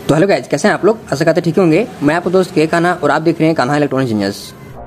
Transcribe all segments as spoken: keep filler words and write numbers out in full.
तो hello guys, कैसे हैं आप लोग? आशा करते ठीक होंगे। मैं आपको दोस्त के कान्हा और आप देख रहे हैं कान्हा इलेक्ट्रॉनिक इंजीनियर्स।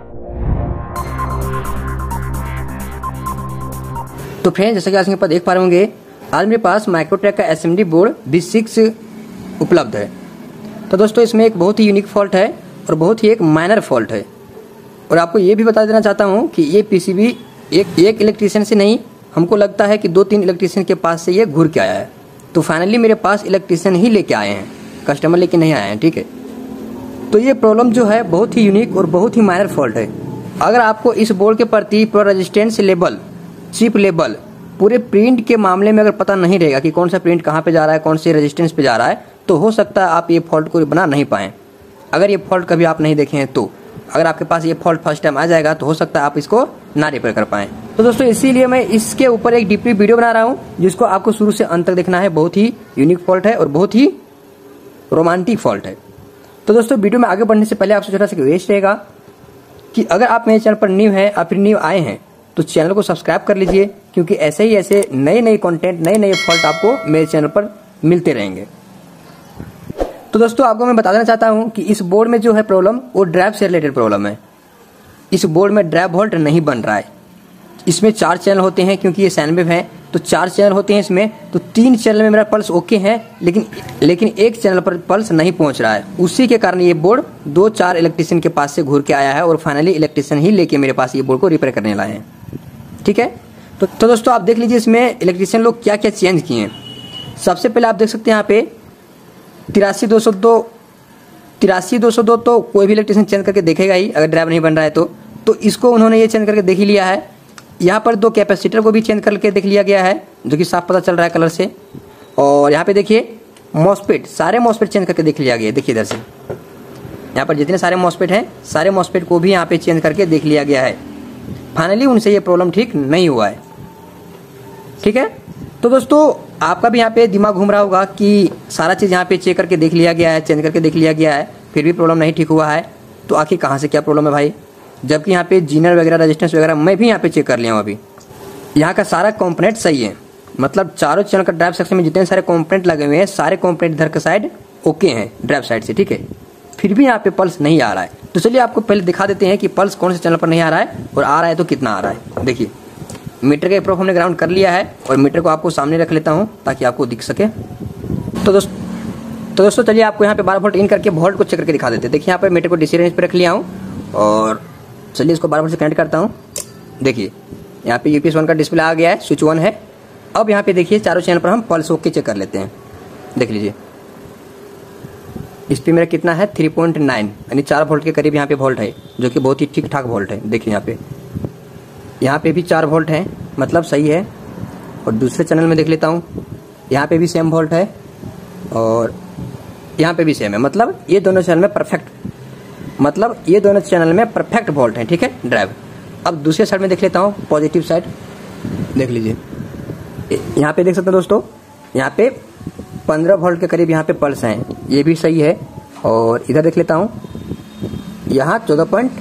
तो फ्रेंड्स, जैसा कि आज पर देख पा रहे होंगे, आज मेरे पास माइक्रोटेक का एसएमडी बोर्ड बी सिक्स उपलब्ध है। तो दोस्तों, इसमें एक बहुत ही यूनिक फॉल्ट है और बहुत ही एक माइनर फॉल्ट है। और आपको ये भी बता देना चाहता हूँ कि ये पीसीबी एक एक इलेक्ट्रीशियन से नहीं, हमको लगता है कि दो तीन इलेक्ट्रीशियन के पास से ये घूर के आया है। तो फाइनली मेरे पास इलेक्ट्रीशियन ही लेके आए हैं, कस्टमर लेके नहीं आए हैं, ठीक है। तो ये प्रॉब्लम जो है बहुत ही यूनिक और बहुत ही माइनर फॉल्ट है। अगर आपको इस बोर्ड के प्रति पूरा रेजिस्टेंस लेवल, चिप लेवल, पूरे प्रिंट के मामले में अगर पता नहीं रहेगा कि कौन सा प्रिंट कहाँ पे जा रहा है, कौन से रेजिस्टेंस पे जा रहा है, तो हो सकता है आप ये फॉल्ट को बना नहीं पाएं। अगर ये फॉल्ट कभी आप नहीं देखे हैं, तो अगर आपके पास ये फॉल्ट फर्स्ट टाइम आ जाएगा तो हो सकता है आप इसको ना रिपेयर कर पाएं। तो दोस्तों, इसीलिए मैं इसके ऊपर एक डीपली वीडियो बना रहा हूँ, जिसको आपको शुरू से अंत तक देखना है। बहुत ही यूनिक फॉल्ट है और बहुत ही रोमांटिक फॉल्ट है। तो दोस्तों, वीडियो में आगे बढ़ने से पहले आपसे छोटा सा रिक्वेस्ट रहेगा कि अगर आप मेरे चैनल पर न्यू हैं या फिर न्यू आए हैं तो चैनल को सब्सक्राइब कर लीजिए, क्योंकि ऐसे ही ऐसे नए नए कंटेंट, नए नए फॉल्ट आपको मेरे चैनल पर मिलते रहेंगे। तो दोस्तों, आपको मैं बता देना चाहता हूं कि इस बोर्ड में जो है प्रॉब्लम, वो ड्राइव से रिलेटेड प्रॉब्लम है। इस बोर्ड में ड्राइव वोल्ट नहीं बन रहा है। इसमें चार चैनल होते हैं, क्योंकि ये साइन वेव है तो चार चैनल होते हैं इसमें। तो तीन चैनल में मेरा पल्स ओके है, लेकिन लेकिन एक चैनल पर पल्स नहीं पहुंच रहा है। उसी के कारण ये बोर्ड दो चार इलेक्ट्रीशियन के पास से घूर के आया है और फाइनली इलेक्ट्रीशियन ही लेके मेरे पास ये बोर्ड को रिपेयर करने लाए हैं, ठीक है। तो, तो दोस्तों, आप देख लीजिए इसमें इलेक्ट्रीशियन लोग क्या क्या चेंज किए हैं। सबसे पहले आप देख सकते हैं यहाँ पे तिरासी दो सौ दो तिरासी दो सौ दो तो कोई भी इलेक्ट्रीशियन चेंज करके देखेगा ही, अगर ड्राइव नहीं बन रहा है तो तो इसको उन्होंने ये चेंज करके देख ही लिया है। यहाँ पर दो कैपेसिटर को भी चेंज करके देख लिया गया है, जो कि साफ पता चल रहा है कलर से। और यहाँ पे देखिए मॉस्फेट, सारे मॉस्फेट चेंज करके देख लिया गया है। देखिए इधर से, यहाँ पर जितने सारे मॉस्फेट हैं, सारे मॉस्फेट को भी यहाँ पे चेंज करके देख लिया गया है। फाइनली उनसे ये प्रॉब्लम ठीक नहीं हुआ है, ठीक है। तो दोस्तों, आपका भी यहाँ पे दिमाग घूम रहा होगा कि सारा चीज़ यहाँ पे चेक करके देख लिया गया है, चेंज करके देख लिया गया है, फिर भी प्रॉब्लम नहीं ठीक हुआ है। तो आखिर कहाँ से क्या प्रॉब्लम है भाई? जबकि यहाँ पे जीनर वगैरह, रेजिस्टेंस वगैरह मैं भी यहाँ पे चेक कर लिया हूँ। अभी यहाँ का सारा कंपोनेंट सही है, मतलब चारों चैनल का ड्राइव सेक्शन में जितने सारे कंपोनेंट लगे हुए हैं, सारे कंपोनेंट इधर का साइड ओके हैं ड्राइव साइड से, ठीक है। फिर भी यहाँ पे पल्स नहीं आ रहा है। तो चलिए आपको पहले दिखा देते हैं कि पल्स कौन से चैनल पर नहीं आ रहा है, और आ रहा है तो कितना आ रहा है। देखिए, मीटर के प्रूफ हमने ग्राउंड कर लिया है और मीटर को आपको सामने रख लेता हूँ ताकि आपको दिख सके। तो दोस्त तो दोस्तों चलिए आपको यहाँ पे बारह वोल्ट इन करके वोल्ट को चेक करके दिखा देते हैं। देखिए, यहाँ पे मीटर को डीसी रेंज पे रख लिया हूँ और चलिए इसको बारह वोल्ट से कनेक्ट करता हूँ। देखिए, यहाँ पे यूपीएस वन का डिस्प्ले आ गया है, स्विच वन है। अब यहाँ पे देखिए चारों चैनल पर हम पल्स ओके चेक कर लेते हैं। देख लीजिए, इस पे मेरा कितना है, थ्री पॉइंट नाइन, यानी चार वोल्ट के करीब यहाँ पे वोल्ट है, जो कि बहुत ही ठीक ठाक वोल्ट है। देखिए यहाँ पे यहाँ पे भी चार वोल्ट है, मतलब सही है। और दूसरे चैनल में देख लेता हूँ, यहाँ पे भी सेम वोल्ट है और यहाँ पे भी सेम है, मतलब ये दोनों चैनल में परफेक्ट, मतलब ये दोनों चैनल में परफेक्ट वोल्ट है, ठीक है, ड्राइव। अब दूसरे साइड में देख लेता हूँ, पॉजिटिव साइड। देख लीजिए, यहाँ पे देख सकते हैं दोस्तों, यहाँ पे पंद्रह वोल्ट के करीब यहाँ पे पल्स हैं, ये भी सही है। और इधर देख लेता हूँ, यहाँ चौदह पॉइंट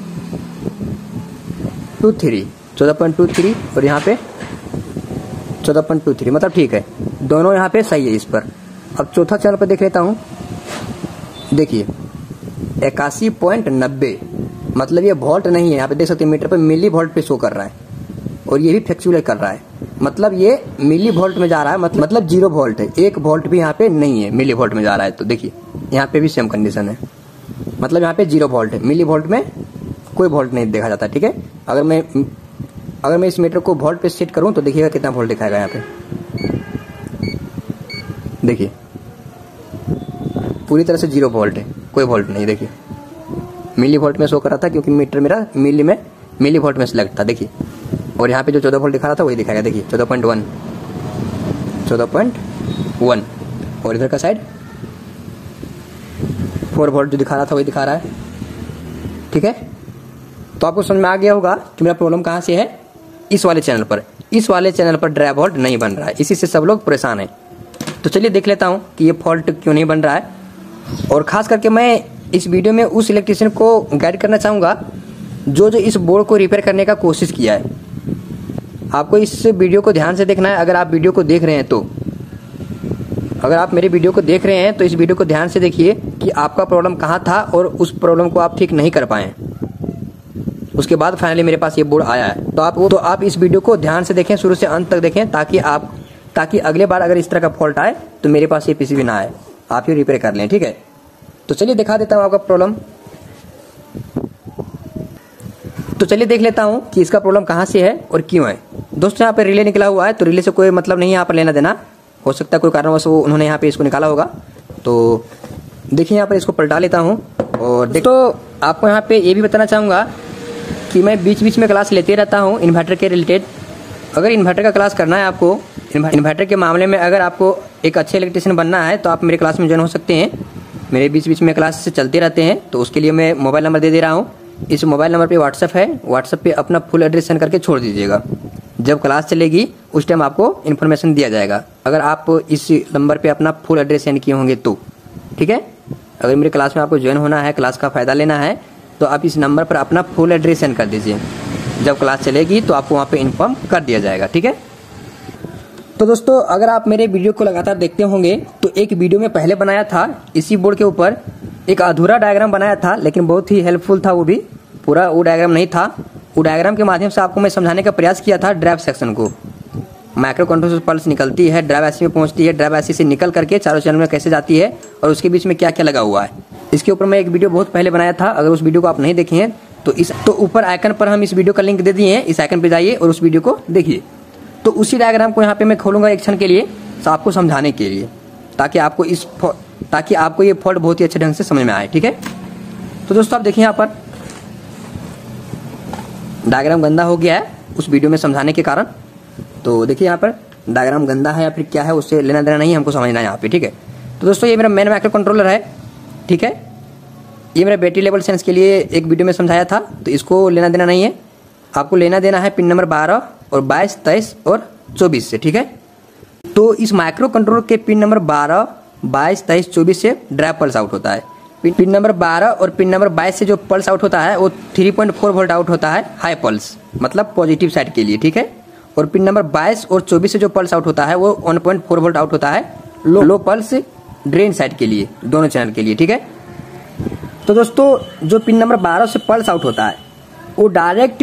टू थ्री चौदह पॉइंट टू थ्री और यहाँ पे चौदह पॉइंट टू थ्री, मतलब ठीक है, दोनों यहाँ पे सही है इस पर। अब चौथा चैनल पर देख लेता हूँ, देखिए इक्यासी पॉइंट नब्बे, मतलब ये वोल्ट नहीं है। यहाँ पे देख सकते हैं मीटर पे मिली वोल्ट पे शो कर रहा है और ये भी फ्लैक्चुएट कर रहा है, मतलब ये मिली वोल्ट में जा रहा है, मतलब जीरो वोल्ट है, एक वोल्ट भी यहाँ पे नहीं है, मिली वोल्ट में जा रहा है। तो देखिए यहाँ पे भी सेम कंडीशन है, मतलब यहाँ पे जीरो वोल्ट है, मिली वोल्ट में कोई वोल्ट नहीं देखा जाता, ठीक है। अगर मैं अगर मैं इस मीटर को वोल्ट पे सेट करूं तो देखिएगा कितना वोल्ट दिखाएगा यहाँ पे। देखिए पूरी तरह से जीरो वोल्ट है, कोई वोल्ट नहीं। देखिए मिली वोल्ट में शो कर रहा था, क्योंकि मीटर मेरा मिली में मिली वोल्ट में सिलेक्ट था। देखिए, और यहाँ पे जो चौदह वोल्ट दिखा रहा था वही दिखाएगा। देखिए चौदह पॉइंट वन चौदह पॉइंट वन और इधर का साइड फोर वोल्ट जो दिखा रहा था वही दिखा रहा है, ठीक है। तो आपको समझ में आ गया होगा कि मेरा प्रॉब्लम कहाँ से है। इस वाले चैनल पर इस वाले चैनल पर ड्राइव वोल्ट नहीं बन रहा है, इसी से सब लोग परेशान हैं। तो चलिए देख लेता हूँ कि ये फॉल्ट क्यों नहीं बन रहा है। और खास करके मैं इस वीडियो में उस इलेक्ट्रीशियन को गाइड करना चाहूँगा जो जो इस बोर्ड को रिपेयर करने का कोशिश किया है। आपको इस वीडियो को ध्यान से देखना है। अगर आप वीडियो को देख रहे हैं तो अगर आप मेरे वीडियो को देख रहे हैं तो इस वीडियो को ध्यान से देखिए कि आपका प्रॉब्लम कहाँ था और उस प्रॉब्लम को आप ठीक नहीं कर पाए। उसके बाद फाइनली मेरे पास ये बोर्ड आया है। तो आप वो तो आप इस वीडियो को ध्यान से देखें, शुरू से अंत तक देखें, ताकि आप ताकि अगले बार अगर इस तरह का फॉल्ट आए तो मेरे पास ये पीसीबी ना आए, आप ही रिपेयर कर लें। ठीक है, तो चलिए दिखा देता हूँ आपका प्रॉब्लम। तो चलिए देख लेता हूँ कि इसका प्रॉब्लम कहाँ से है और क्यों है। दोस्तों यहाँ पे रिले निकला हुआ है, तो रिले से कोई मतलब नहीं है यहाँ पर लेना देना, हो सकता है कोई कारणवश वो उन्होंने यहाँ पे इसको निकाला होगा। तो देखिए यहाँ पर इसको पलटा लेता हूँ। और दोस्तों आपको यहाँ पे ये भी बताना चाहूँगा कि मैं बीच बीच में क्लास लेते रहता हूँ इन्वर्टर के रिलेटेड। अगर इन्वर्टर का क्लास करना है आपको, इन्वर्टर के मामले में अगर आपको एक अच्छे इलेक्ट्रीशियन बनना है तो आप मेरे क्लास में ज्वाइन हो सकते हैं। मेरे बीच बीच में क्लास से चलते रहते हैं, तो उसके लिए मैं मोबाइल नंबर दे दे रहा हूँ। इस मोबाइल नंबर पे व्हाट्सअप है, व्हाट्सअप पे अपना फुल एड्रेस सेंड करके छोड़ दीजिएगा। जब क्लास चलेगी उस टाइम आपको इन्फॉर्मेशन दिया जाएगा, अगर आप इस नंबर पे अपना फुल एड्रेस सेंड किए होंगे तो। ठीक है, अगर मेरे क्लास में आपको ज्वाइन होना है, क्लास का फ़ायदा लेना है, तो आप इस नंबर पर अपना फुल एड्रेस सेंड कर दीजिए। जब क्लास चलेगी तो आपको वहाँ पे इन्फॉर्म कर दिया जाएगा। ठीक है, तो दोस्तों अगर आप मेरे वीडियो को लगातार देखते होंगे तो एक वीडियो में पहले बनाया था इसी बोर्ड के ऊपर एक अधूरा डायग्राम बनाया था, लेकिन बहुत ही हेल्पफुल था वो भी, पूरा वो डायग्राम नहीं था। वो डायग्राम के माध्यम से आपको मैं समझाने का प्रयास किया था ड्राइव सेक्शन को। माइक्रो कंट्रोलर से पल्स निकलती है, ड्राइव ऐसी में पहुंचती है, ड्राइव ऐसी से निकल करके चारों चैनल में कैसे जाती है और उसके बीच में क्या क्या लगा हुआ है। इसके ऊपर मैं एक वीडियो बहुत पहले बनाया था, अगर उस वीडियो को आप नहीं देखे हैं तो इस तो ऊपर आइकन पर हम इस वीडियो का लिंक दे दिए हैं, इस आइकन पर जाइए और उस वीडियो को देखिए। तो उसी डायग्राम को यहाँ पे मैं खोलूंगा एक क्षण के लिए आपको समझाने के लिए, ताकि आपको इस ताकि आपको ये फॉल्ट बहुत ही अच्छे ढंग से समझ में आए। ठीक है, तो दोस्तों आप देखिए यहाँ पर डायग्राम गंदा हो गया है उस वीडियो में समझाने के कारण। तो देखिए यहाँ पर डायग्राम गंदा है या फिर क्या है, उससे लेना देना नहीं, हमको समझना है यहाँ पे। ठीक है, तो दोस्तों ये मेरा मेन माइक्रो कंट्रोलर है। ठीक है, ये मेरा बैटरी लेवल सेंस के लिए एक वीडियो में समझाया था, तो इसको लेना देना नहीं है। आपको लेना देना है पिन नंबर बारह और बाईस, तेईस और चौबीस से। ठीक है, तो इस माइक्रो कंट्रोलर के पिन नंबर बारह, बाईस, तेईस, चौबीस से ड्राइव पल्स आउट होता है। पिन नंबर बारह और पिन नंबर बाईस से जो पल्स आउट होता है वो तीन पॉइंट चार वोल्ट आउट होता है, हाई पल्स, मतलब पॉजिटिव साइड के लिए। ठीक है, और पिन नंबर बाईस और चौबीस से जो पल्स आउट होता है वो एक पॉइंट चार वोल्ट आउट होता है, low low pulse drain side के लिए, दोनों चैनल के लिए। ठीक है, तो दोस्तों जो पिन नंबर बारह से पल्स आउट होता है वो डायरेक्ट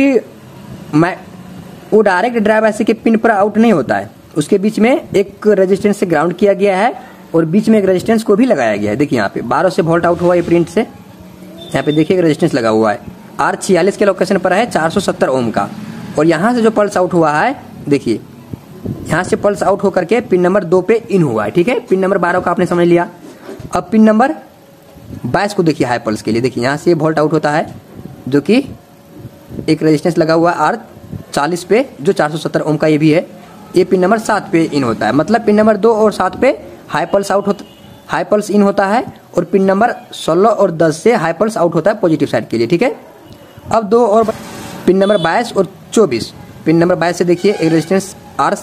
वो डायरेक्ट ड्राइव ऐसे के पिन पर आउट नहीं होता है, उसके बीच में एक रेजिस्टेंस से ग्राउंड किया गया है और बीच में एक रेजिस्टेंस को भी लगाया गया है। देखिए यहाँ पे बारह से वोल्ट आउट हुआ है प्रिंट से, यहाँ पे देखिए रेजिस्टेंस लगा हुआ है, आर छियालीस के लोकेशन पर है चार सौ सत्तर ओम का। और यहाँ से जो पल्स आउट हुआ है, देखिए यहाँ से पल्स आउट होकर के पिन नंबर दो पे इन हुआ है। ठीक है, पिन नंबर बारह का आपने समझ लिया। अब पिन नंबर बाईस को देखिए हाई पल्स के लिए, देखिए यहाँ से वोल्ट आउट होता है जो कि एक रेजिस्टेंस लगा हुआ है आर चालीस पे, जो चार सौ सत्तर ओम का ये भी है। ये पिन नंबर सात पे इन होता है, मतलब पिन नंबर दो और सात पे हाई पल्स आउट होता हाई पल्स इन होता है, और पिन नंबर सोलह और दस से हाई पल्स आउट होता है पॉजिटिव साइड के लिए। ठीक है, अब दो और पिन नंबर बाईस और चौबीस, पिन नंबर बाईस से देखिए एक रेजिस्टेंस आर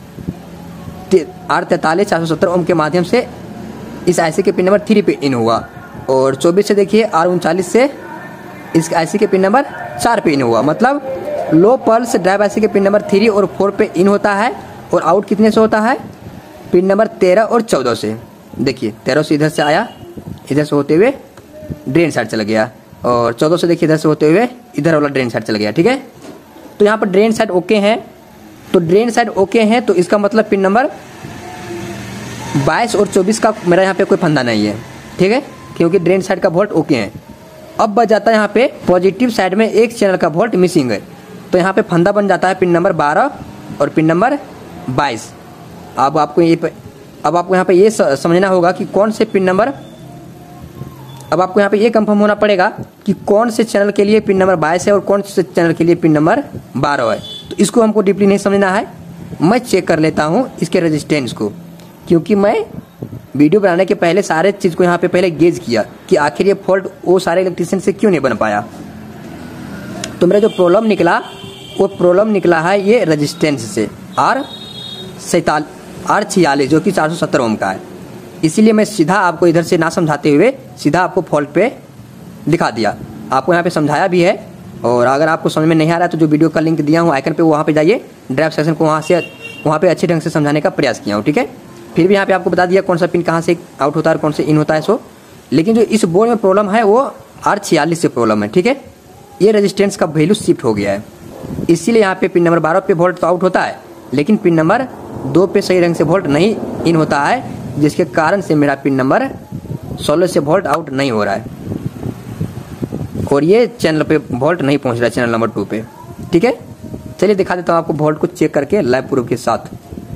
आर तैतालीस चार सौ सत्तर ओम के माध्यम से इस आईसी के पिन नंबर थ्री पे इन हुआ, और चौबीस से देखिए आर उनचालीस से इस आईसी के पिन नंबर चार पे इन हुआ, मतलब लो पल्स ड्राइव आईसी के पिन नंबर थ्री और फोर पे इन होता है, और आउट कितने से होता है, पिन नंबर तेरह और चौदह से। देखिए तेरह से इधर से आया, इधर से होते हुए ड्रेन साइड चला गया, और चौदह से देखिए इधर से होते हुए इधर वाला ड्रेन साइड चला गया। ठीक है, तो यहाँ पर ड्रेन साइड ओके हैं, तो ड्रेन साइड ओके हैं, तो इसका मतलब पिन नंबर बाईस और चौबीस का मेरा यहाँ पे कोई फंदा नहीं है। ठीक है, क्योंकि ड्रेन साइड का वोल्ट ओके है। अब बच जाता है यहाँ पे पॉजिटिव साइड में एक चैनल का वोल्ट मिसिंग है, तो यहाँ पे फंदा बन जाता है पिन नंबर बारह और पिन नंबर बाईस। अब आपको ये अब आपको यहाँ पे ये समझना होगा कि कौन से पिन नंबर अब आपको यहाँ पे ये कंफर्म होना पड़ेगा कि कौन से चैनल के लिए पिन नंबर बाईस है और कौन से चैनल के लिए पिन नंबर बारह है। तो इसको हमको डीपली नहीं समझना है, मैं चेक कर लेता हूँ इसके रेजिस्टेंस को, क्योंकि मैं वीडियो बनाने के पहले सारे चीज़ को यहाँ पे पहले गेज किया कि आखिर ये फॉल्ट वो सारे इलेक्ट्रिशियन से क्यों नहीं बन पाया। तो मेरा जो प्रॉब्लम निकला वो प्रॉब्लम निकला है ये रेजिस्टेंस से, आर सैताल आर छियालीस जो कि चार सौ सत्तर ओम का है। इसीलिए मैं सीधा आपको इधर से ना समझाते हुए सीधा आपको फॉल्ट पे दिखा दिया, आपको यहाँ पे समझाया भी है। और अगर आपको समझ में नहीं आ रहा है तो जो वीडियो का लिंक दिया हूँ आइकन पे, वहाँ पे जाइए, ड्राइव सेक्शन को वहाँ से वहाँ पे अच्छे ढंग से समझाने का प्रयास किया हूँ। ठीक है, फिर भी यहाँ पे आपको बता दिया कौन सा पिन कहाँ से आउट होता है और कौन से इन होता है सो। लेकिन जो इस बोर्ड में प्रॉब्लम है वो आर छियालीस से प्रॉब्लम है, ठीक है। ये रेजिस्टेंस का वैल्यू शिफ्ट हो गया है, इसीलिए यहाँ पे पिन नंबर बारह पे वोल्ट तो आउट होता है, लेकिन पिन नंबर दो पे सही ढंग से वोल्ट नहीं इन होता है, जिसके कारण से मेरा पिन नंबर सोलह से वोल्ट आउट नहीं हो रहा है और ये चैनल पे वोल्ट नहीं पहुंच रहा है, चैनल नंबर टू पे, ठीक है। चलिए दिखा देता हूँ आपको वोल्ट को चेक करके लाइव प्रूफ के साथ।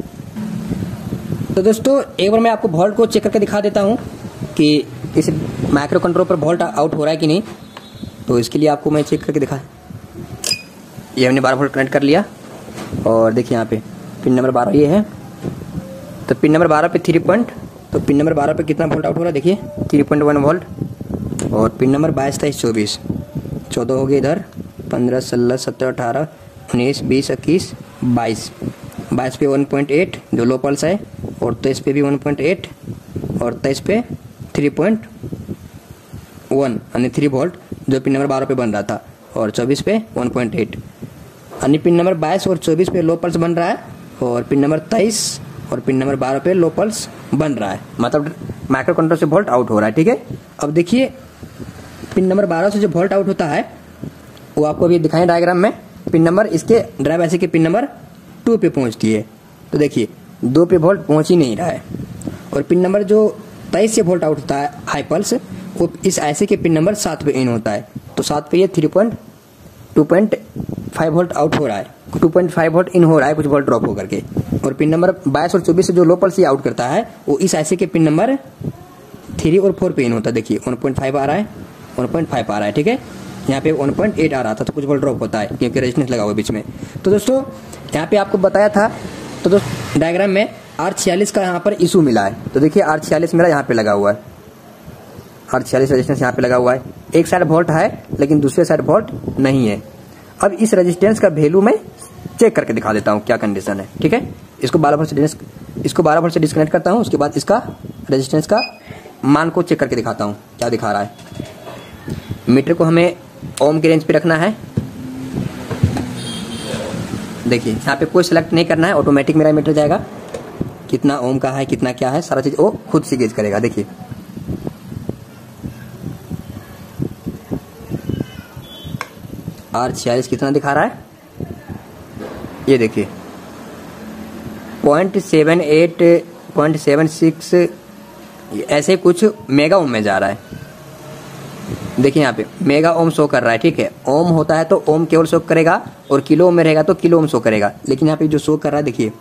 तो दोस्तों एक बार मैं आपको वोल्ट को चेक करके दिखा देता हूँ कि इस माइक्रो कंट्रोल पर वोल्ट आउट हो रहा है कि नहीं। तो इसके लिए आपको मैं चेक करके दिखा, ये हमने बारह वोल्ट कनेक्ट कर लिया और देखिए यहाँ पे पिन नंबर बारह ये है। तो पिन नंबर बारह पे थ्री पॉइंट, तो पिन नंबर बारह पे कितना वोल्ट आउट हो रहा है देखिए थ्री पॉइंट वन वोल्ट। और पिन नंबर बाईस तेईस चौबीस चौदह हो गए इधर, पंद्रह सोलह सत्रह अठारह उन्नीस बीस इक्कीस बाईस, बाईस पे वन पॉइंट एट जो लो पल्स है, और तेईस पे भी वन पॉइंट एट, और तेईस पे थ्री पॉइंट वन यानी थ्री वोल्ट जो पिन नंबर बारह पे बन रहा था, और चौबीस पे वन पॉइंट एट यानी पिन नंबर बाईस और चौबीस पे लो पल्स बन रहा है, और पिन नंबर तेईस और पिन नंबर बारह पे लो पल्स बन रहा है, मतलब माइक्रो कंट्रोल से वोल्ट आउट हो रहा है, ठीक है। अब देखिए पिन नंबर बारह से जो वोल्ट आउट होता है वो आपको अभी दिखाएं डायग्राम में। पिन नंबर इसके ड्राइव ऐसे के पिन नंबर टू पे पहुंचती है, तो देखिए दो पे वोल्ट पहुंच ही नहीं रहा है। और पिन नंबर जो तेईस से वोल्ट आउट होता है हाई पल्स, वो इस ऐसे के पिन नंबर सात पे इन होता है, तो सात पे ये three point two point five volt out हो रहा है, two point five volt in हो रहा है कुछ वोल्ट ड्रॉप होकर के। और पिन नंबर बाईस और चौबीस से जो लो पल्स ये आउट करता है वो इस ऐसे के पिन नंबर थ्री और फोर पे इन होता है, देखिए वन पॉइंट फाइव आ रहा है, वन पॉइंट फाइव आ रहा है, ठीक है। यहाँ पे वन पॉइंट एट आ रहा था, तो कुछ वोल्ट ड्रॉप होता है क्योंकि रेजिस्टेंस लगा हुआ बीच में। तो दोस्तों यहाँ पे आपको बताया था, तो दोस्तों डायग्राम में आर छियालीस का यहाँ पर इशू मिला है, तो देखिए आर छियालीस मेरा यहाँ पे लगा हुआ है, आर छियालीस रेजिस्टेंस यहाँ पे लगा हुआ है, एक साइड वोल्ट है लेकिन दूसरे साइड वोल्ट नहीं है। अब इस रेजिस्टेंस का वैल्यू मैं चेक करके दिखा देता हूँ क्या कंडीशन है, ठीक है। इसको बारह वोल्ट से इसको बारह वोल्ट से डिस्कनेक्ट करता हूँ, उसके बाद इसका रेजिस्टेंस का मान को चेक करके दिखाता हूँ क्या दिखा रहा है। मीटर को हमें ओम के रेंज पे रखना है, देखिए यहाँ पे कोई सिलेक्ट नहीं करना है, ऑटोमेटिक मेरा मीटर जाएगा, कितना ओम का है कितना क्या है सारा चीज वो खुद से गेज करेगा। देखिए आर छियालीस कितना दिखा रहा है, ये देखिए point seven eight point seven six ऐसे कुछ मेगा ओम में जा रहा है। देखिए यहाँ पे मेगा ओम शो कर रहा है, ठीक है। ओम होता है तो ओम केवल शो करेगा और किलो ओम में रहेगा तो किलो ओम शो करेगा, लेकिन यहाँ पे जो शो कर रहा है देखिए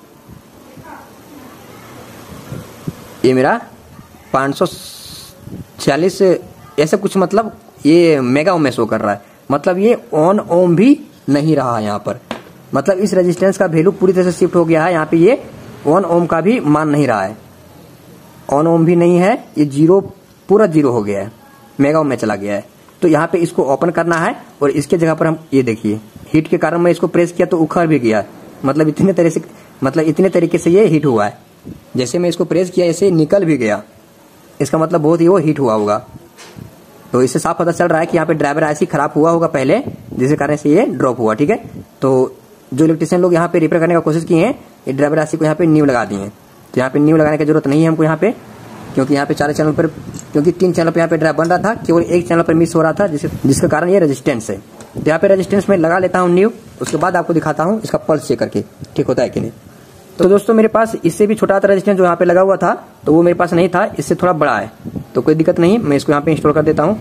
ये मेरा पाँच सौ छियालीस ऐसा कुछ, मतलब ये मेगा ओम में शो कर रहा है, मतलब ये ऑन ओम भी नहीं रहा है यहाँ पर, मतलब इस रेजिस्टेंस का वैल्यू पूरी तरह से शिफ्ट हो गया है। यहाँ पे ये वन ओम का भी मान नहीं रहा है, ऑन ओम भी नहीं है, ये जीरो पूरा जीरो हो गया है, मेगा ओम में चला गया है। तो यहाँ पे इसको ओपन करना है और इसके जगह पर हम ये देखिए हीट के कारण मैं इसको प्रेस किया तो उखड़ भी गया, मतलब इतने तरह से मतलब इतने तरीके से ये हीट हुआ है, जैसे मैं इसको प्रेस किया ऐसे निकल भी गया, इसका मतलब बहुत ही वो हीट हुआ होगा। तो इससे साफ पता चल रहा है कि यहाँ पे ड्राइवर ऐसी खराब हुआ होगा पहले, जिसके कारण से ये ड्रॉप हुआ, ठीक है। तो जो इलेक्ट्रिशियन लोग यहाँ पे रिपेयर करने का कोशिश किए हैं, ये ड्राइवर राशि को यहाँ पे न्यू लगा दिए हैं, तो यहाँ पे न्यू लगाने की जरूरत नहीं है हमको यहाँ पे, क्योंकि यहाँ पे चार चैनल पर क्योंकि तीन चैनल पर यहाँ पे ड्राइव बन रहा था, केवल एक चैनल पर मिस हो रहा था, जिसके जिसके कारण ये रेजिस्टेंस है। तो यहाँ पे रेजिस्टेंस में लगा लेता हूँ न्यू, उसके बाद आपको दिखाता हूँ इसका पल्स चेक करके ठीक होता है कि नहीं। तो दोस्तों मेरे पास इससे भी छोटा था रेजिस्टेंस जो यहाँ पे लगा हुआ था, तो वो मेरे पास नहीं था, इससे थोड़ा बड़ा है, तो कोई दिक्कत नहीं, मैं इसको यहाँ पे इंस्टॉल कर देता हूँ,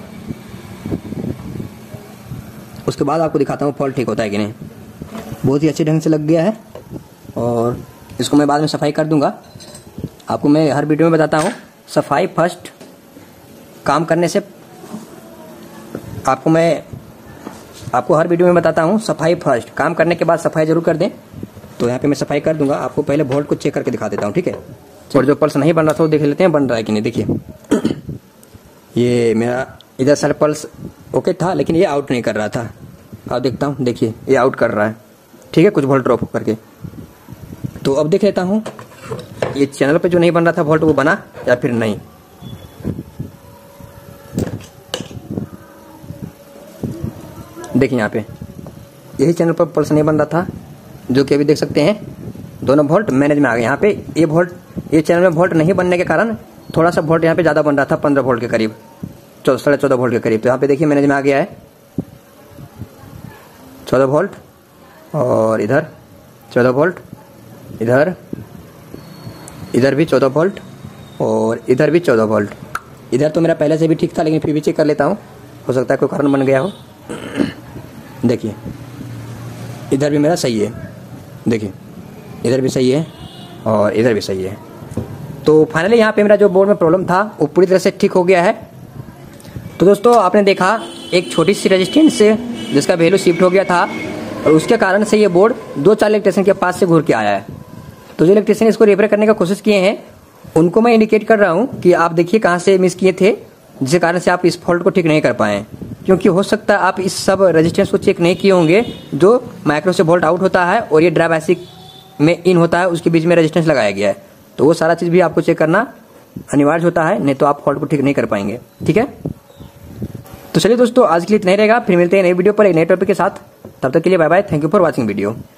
उसके बाद आपको दिखाता हूँ फॉल्ट ठीक होता है कि नहीं। बहुत ही अच्छे ढंग से लग गया है और इसको मैं बाद में सफाई कर दूंगा। आपको मैं हर वीडियो में बताता हूँ सफाई फर्स्ट, काम करने से आपको मैं आपको हर वीडियो में बताता हूँ सफाई फर्स्ट, काम करने के बाद सफाई जरूर कर दें। तो यहाँ पे मैं सफाई कर दूंगा, आपको पहले वोल्ट को चेक करके दिखा देता हूँ, ठीक है। और जो पल्स नहीं बन रहा था वो देख लेते हैं बन रहा है कि नहीं। देखिए ये मेरा इधर सारा पल्स ओके था, लेकिन ये आउट नहीं कर रहा था, अब देखता हूँ, देखिए ये आउट कर रहा है, ठीक है, कुछ वोल्ट ड्रॉप करके। तो अब देख लेता हूँ ये चैनल पे जो नहीं बन रहा था वोल्ट वो बना या फिर नहीं। देखिए यहाँ पे यही चैनल पर पल्स नहीं बन रहा था, जो कि अभी देख सकते हैं दोनों वोल्ट मैनेज में आ गए। यहाँ पे ये वोल्ट ये चैनल में वोल्ट नहीं बनने के कारण थोड़ा सा वोल्ट यहाँ पे ज़्यादा बन रहा था, पंद्रह वोल्ट के करीब, चौदह साढ़े चौदह वोल्ट के करीब। तो यहाँ पे देखिए मैनेज में आ गया है चौदह वोल्ट, और इधर चौदह वोल्ट, इधर इधर भी चौदह वोल्ट, और इधर भी चौदह वोल्ट। इधर तो मेरा पहले से भी ठीक था, लेकिन फिर भी चेक कर लेता हूँ, हो सकता है कोई कारण बन गया हो। देखिए इधर भी मेरा सही है, देखिए इधर भी सही है और इधर भी सही है। तो फाइनली यहाँ पे मेरा जो बोर्ड में प्रॉब्लम था वो पूरी तरह से ठीक हो गया है। तो दोस्तों आपने देखा एक छोटी सी रेजिस्टेंस से जिसका वैल्यू शिफ्ट हो गया था, और उसके कारण से ये बोर्ड दो चार इलेक्ट्रिशियन के पास से घूर के आया है। तो जो इलेक्ट्रिशियन इसको रिपेयर करने का कोशिश किए हैं उनको मैं इंडिकेट कर रहा हूँ कि आप देखिए कहाँ से मिस किए थे, जिसके कारण से आप इस फॉल्ट को ठीक नहीं कर पाए। क्योंकि हो सकता है आप इस सब रेजिस्टेंस को चेक नहीं किए होंगे, जो माइक्रो से वोल्ट आउट होता है और ये ड्राइव ऐसी में इन होता है, उसके बीच में रेजिस्टेंस लगाया गया है। तो वो सारा चीज़ भी आपको चेक करना अनिवार्य होता है, नहीं तो आप फॉल्ट को ठीक नहीं कर पाएंगे। ठीक है, तो चलिए दोस्तों आज के लिए इतना ही रहेगा, फिर मिलते हैं नई वीडियो पर एक नए टॉपिक के साथ। तब तक के लिए bye bye, thank you for watching video.